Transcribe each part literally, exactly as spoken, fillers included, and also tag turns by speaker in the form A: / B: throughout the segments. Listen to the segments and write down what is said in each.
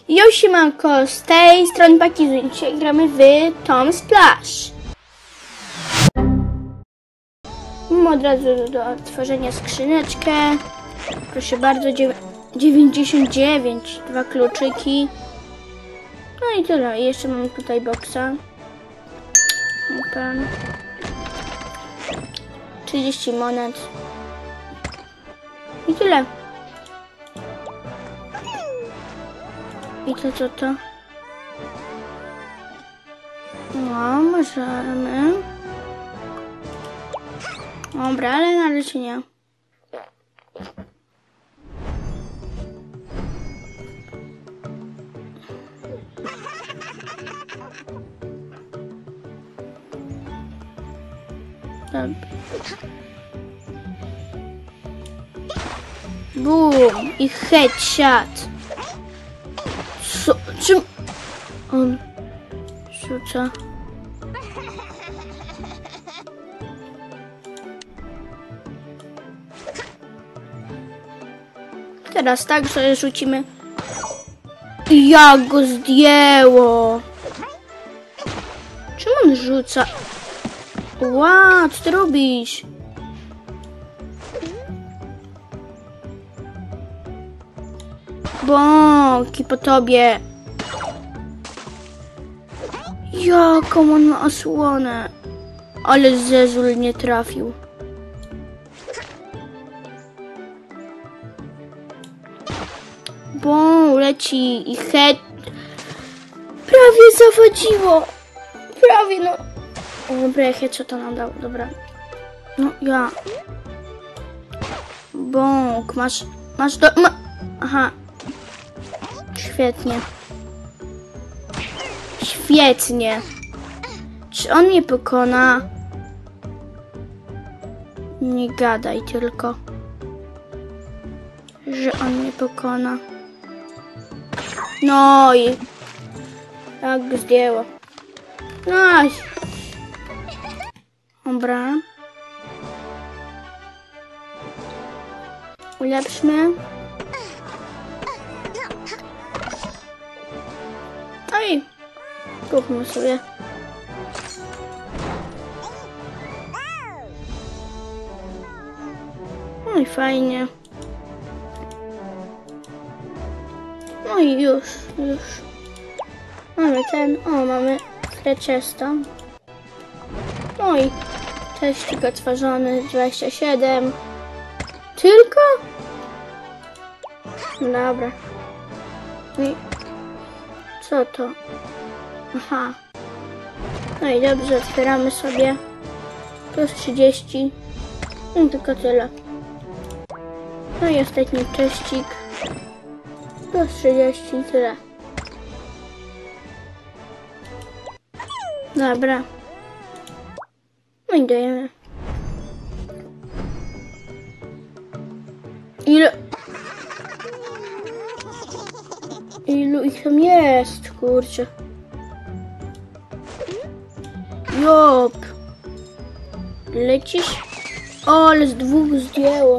A: Jo, siemanko, z tej strony Pakizu. Dzisiaj gramy w Tom Splash. Mam od razu do otworzenia skrzyneczkę. Proszę bardzo, dziewięćdziesiąt dziewięć, dwa kluczyki. No i tyle. I jeszcze mam tutaj boksa. Open. trzydzieści monet. I tyle. I to co to? No, możemy. Dobra, ale na razie nie. Dobra. Boom! I headshot! Co? Czym on rzuca? Teraz tak sobie rzucimy. Jak go zdjęło! Czym on rzuca? Wow, co ty robisz? Bąki po tobie. Jaką on ma osłonę. Ale Zezul nie trafił. Bą, leci i head. Prawie zawadziło. Prawie no. O, dobra, head co to nam dał, dobra. No ja. Bąk, masz, masz do... Ma... Aha. Świetnie. Świetnie. Czy on mnie pokona? Nie gadaj tylko, że on mnie pokona. No i tak go zdjęło. No. Dobra. Ulepszmy. Oj, kupmy sobie. No i fajnie. No i już, już. Mamy ten, o, mamy Frechesta. No i teścik otworzony, dwadzieścia siedem. Tylko? Dobra. I co to? Aha. No i dobrze, otwieramy sobie. Plus trzydzieści. I tylko tyle. No i ostatni teścik. Plus trzydzieści, tyle. Dobra. No i dajemy. Ile? Ilu ich tam jest, kurczę. Jop. Lecisz? O, ale z dwóch zdjęło.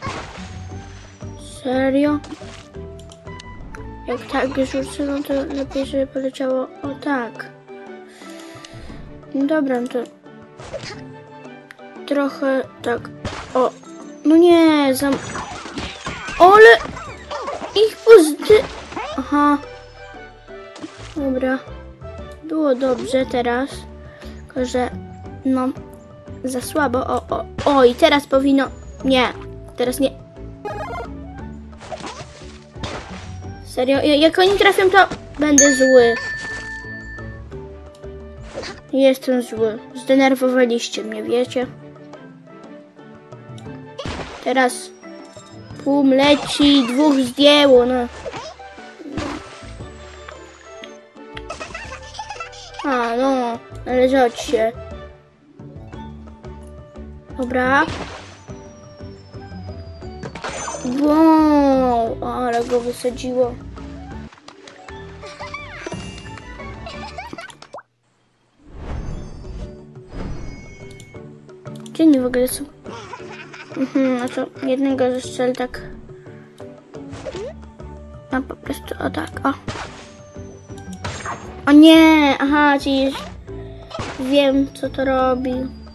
A: Serio? Jak tak rzucę, no to lepiej, żeby poleciało. O tak. No dobra, no to trochę tak. O. No nie, zam... Ale ich pozdy... Aha. Dobra. Było dobrze teraz. Tylko, że no za słabo. O, o, o i teraz powinno... Nie. Teraz nie. Serio? Jak oni trafią, to będę zły. Jestem zły. Zdenerwowaliście mnie, wiecie? Teraz pum leci, dwóch zdjęło, no. A, no, należeć się. Dobra. Wow, ale go wysadziło. Gdzie oni w ogóle są? Mhm, a to jednego zestrzel tak. tam po prostu, o tak, o. O nie, aha, czyli wiem, co to robi.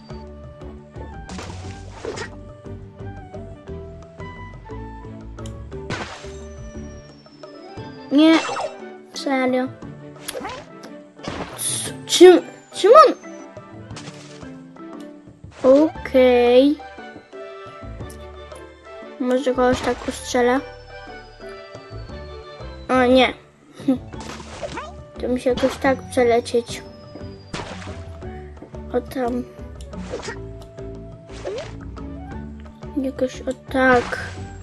A: Nie, serio. C czym, czym on? Okej. Okay. Może kogoś tak ustrzelę? O nie. To musi jakoś tak przelecieć. O tam. Jakoś o tak.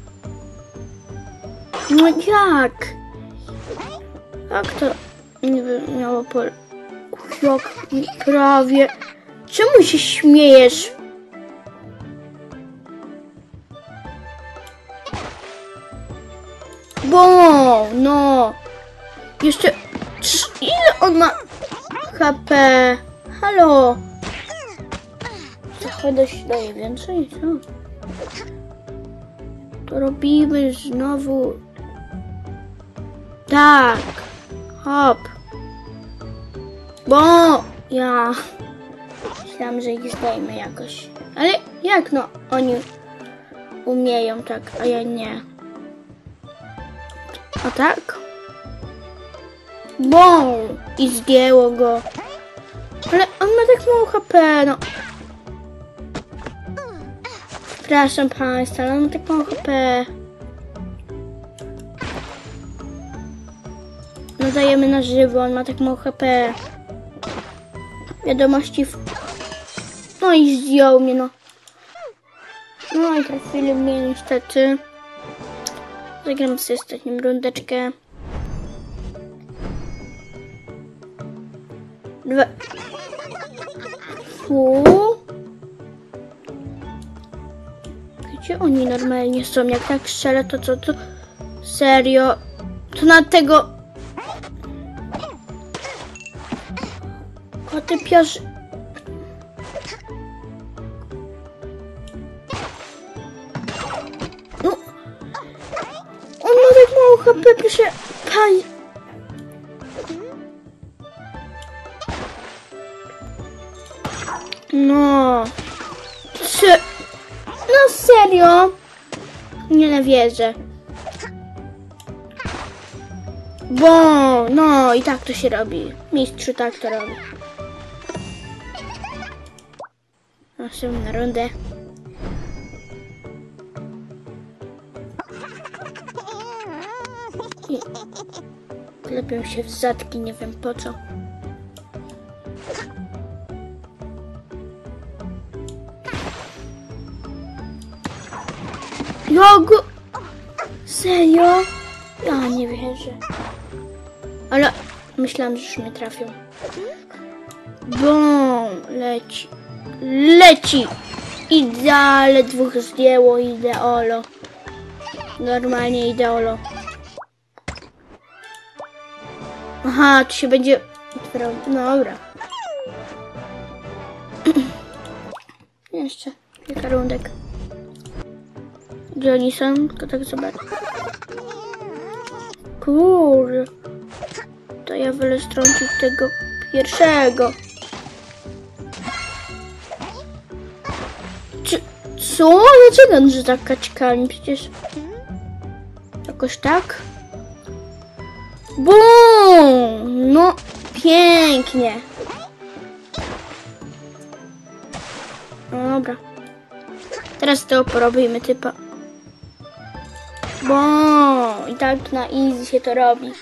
A: No jak? Jak to nie wiem, miało po... Jak prawie... Czemu się śmiejesz? Bo, no. Jeszcze... Ile on ma H P? Halo? Trochę dość daje więcej, co? To robimy znowu... Tak. Hop. Bo ja myślałam, że ich zdejmę jakoś. Ale jak no? Oni umieją tak, a ja nie. A tak? Bo i zdjęło go. Ale on ma tak mało H P, no. Przepraszam państwa, ale on ma tak mało H P. No dajemy na żywo, on ma tak mało H P. Wiadomości w... No i zdjął mnie, no. No i trafili mnie niestety. Zagram sobie ostatnią rundeczkę. Dwa... Fu. Gdzie oni normalnie są? Jak tak strzelę, to co to? Serio? To na tego... Koty piasz... No... On ma tak mało H P, proszę... Pani... No... Se... No serio? Nie wierzę. Bo... No i tak to się robi. Mistrzu tak to robi. Następna rundę. I klepią się w zadki, nie wiem po co. Jogo! Serio? Ja nie wierzę. Ale myślałam, że już mnie trafią. Bum! Leci. Leci! Ideale dwóch zdjęło, ideolo. Normalnie ideolo. Aha, tu się będzie... No dobra. Jeszcze kilka rundek. Gdzie oni są? Tylko tak zobacz. Kurde. To ja wolę strącić tego pierwszego. Czy, co? Dlaczego on rzuca kaczkami? Przecież... Jakoś tak? Bum! No, pięknie. No dobra. Teraz to porobimy typa. Bo i tak na easy się to robi.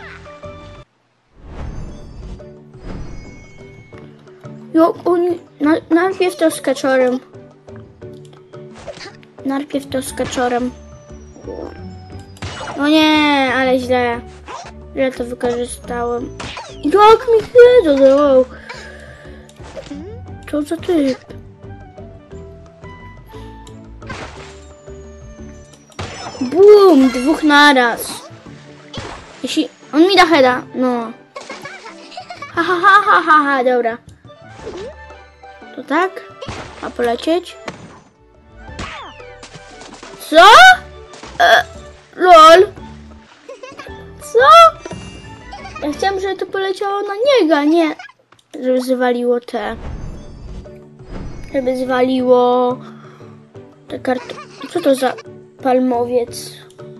A: Jak oni... Na, najpierw to z kaczorem. Najpierw to z kaczorem. No nie, ale źle. Źle to wykorzystałem. Jak mi chwytał? No. Co za typ? Bum! Dwóch naraz. Jeśli... On mi da heada. No. Ha, ha, ha, ha, ha, ha. Dobra. To tak? A polecieć? Co? E, lol. Co? Ja chciałam, żeby to poleciało na niego, a nie żeby zwaliło te. Żeby zwaliło te karty. Co to za palmowiec?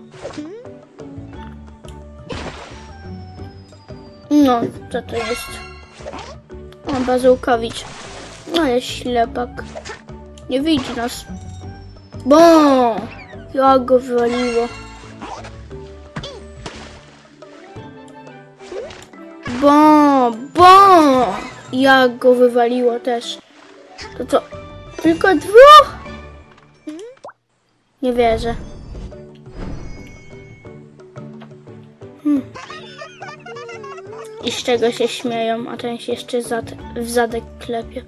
A: No, co to jest? O, Bazułkowicz. No, jest ślepak. Nie widzi nas. Bo! Jak go wywaliło. Bo! Bo! Jak go wywaliło też. To co? Tylko dwóch? Nie wierzę. Hmm. I z czego się śmieją, a ten się jeszcze zad w zadek klepie.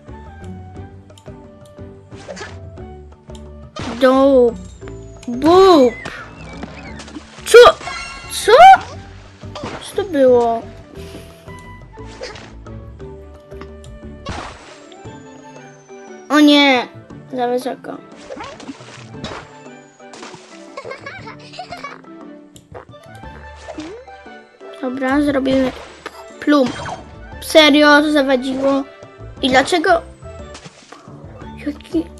A: Dup. Bób. Co? Co? Co to było? O nie! Za wysoko. Dobra, zrobimy plum. Serio, to zawadziło. I dlaczego? Jaki...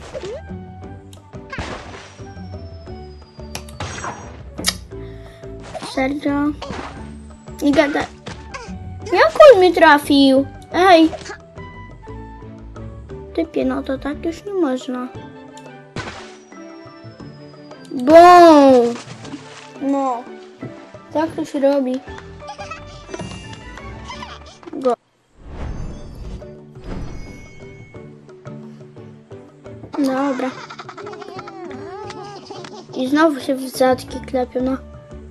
A: Serio? Nie gadaj. Jak on mi trafił? Ej! Typie, no to tak już nie można. Bum! No. Tak to się robi. Go. Dobra. I znowu się w zadki klepią, no.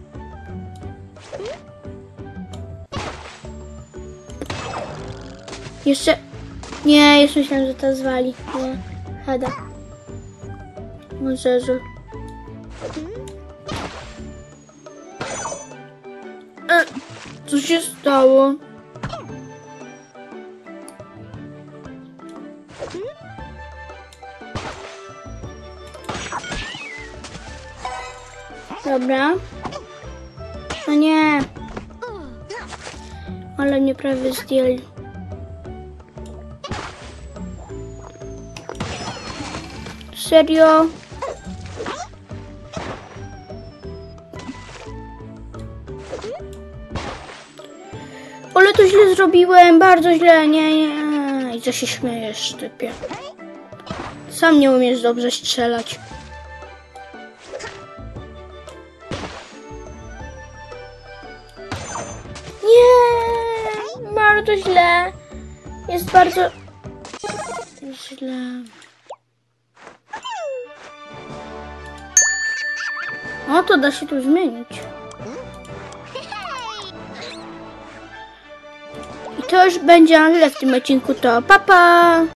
A: Jeszcze... Nie, jeszcze myślałem, że to zwali. Nie. Heda. Może, że... E, co się stało? Dobra. No nie. Ale mnie prawie zdjęli. Serio? Ale to źle zrobiłem, bardzo źle, nie, nie. I co się śmiejesz, typie? Sam nie umiesz dobrze strzelać. Nie, bardzo źle. Jest bardzo źle. O, to da się tu zmienić. I to już będzie na tyle w tym odcinku. To pa pa!